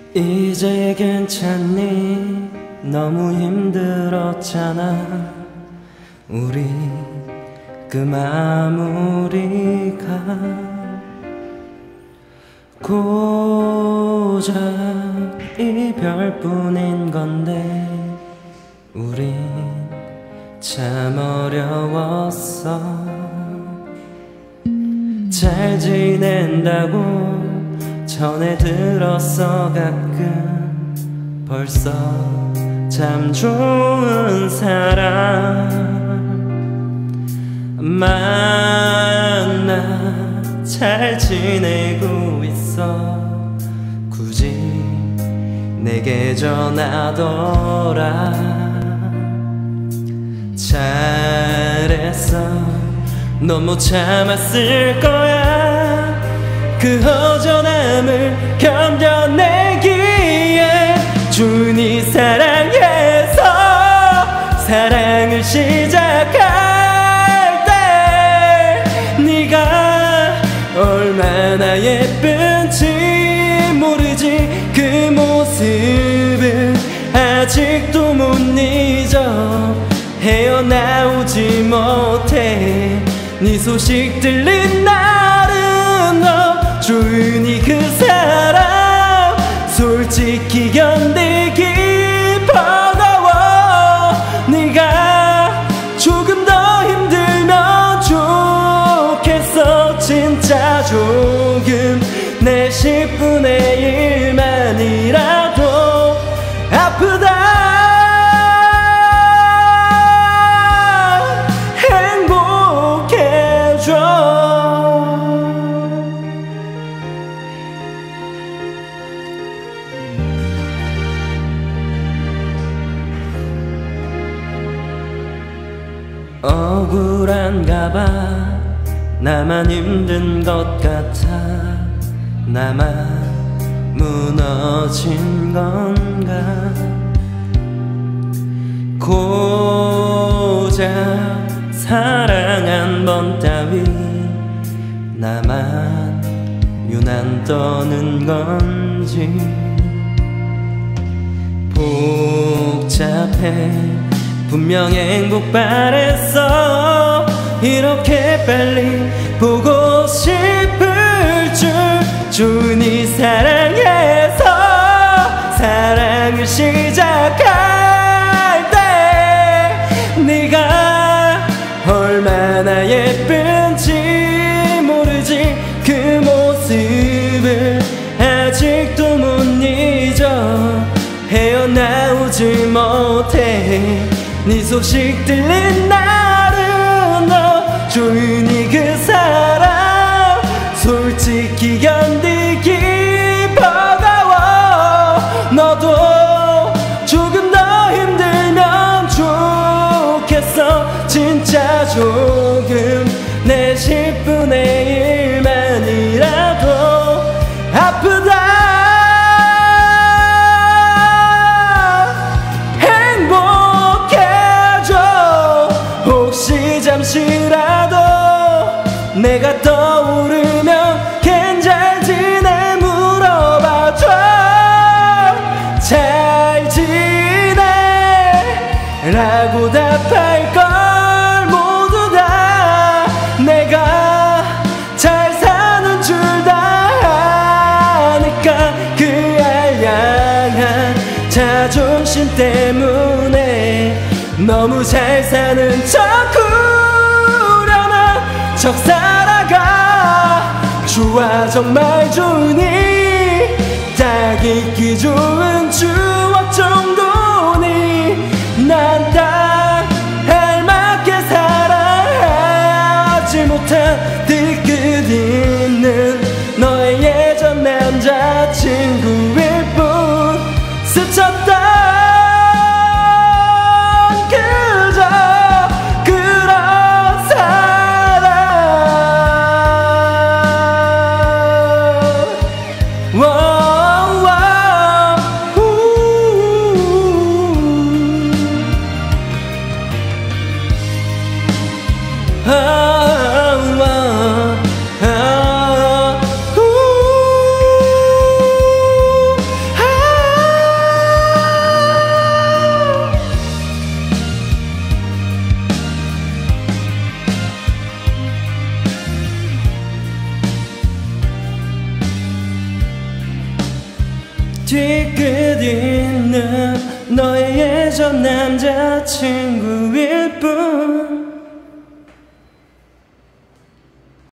이제 괜찮니? 너무 힘들었잖아. 우리 그 마무리가 고작 이별뿐인 건데 우린 참 어려웠어. 잘 지낸다고 전해 들었어. 가끔 벌써 참 좋은 사람 만나 잘 지내고 있어. 굳이 내게 전하더라. 잘했어. 넌 못 참았을 거야. 그 허전함을 견뎌내기에 준이 사랑해서 사랑을 시작할 때 네가 얼마나 예쁜지 모르지. 그 모습을 아직도 못 잊어. 헤어나오지 못해. 네 소식 들린 날은 너 조은이 그 사람 솔직히 견디기 버거워. 네가 조금 더 힘들면 좋겠어. 진짜 조금 내 10분의 1만이라도 아프다. 억울한가 봐. 나만 힘든 것 같아. 나만 무너진 건가. 고작 사랑 한 번 따위 나만 유난 떠는 건지. 복잡해. 분명 행복 바랬어. 이렇게 빨리 보고 싶을 줄. 준이 사랑해서 사랑을 시작할 때 네가 얼마나 예쁜지 모르지. 그 모습을 아직도 못 잊어. 헤어나오지 못해. 네 소식 들린 날은 너 조은이 그 사람 솔직히 견디기 버거워. 너도 조금 더 힘들면 좋겠어. 진짜 조금 내 10분의 1만이라도 아프다. 잠시라도 내가 떠오르면 걘 잘 지내 물어봐줘. 잘 지내 라고 답할걸 모두 다. 내가 잘 사는 줄 다 아니까. 그알 향한 자존심 때문에 너무 잘 사는 척 살아가. 좋아 정말 좋으니 딱 잊기 좋은 추억 정도니. 난 딱 알맞게 사랑하지 못한 뒤끝 있는 너의 예전 남자친구일 뿐. 스쳤다 뒤끝 있는 너의 예전 남자친구일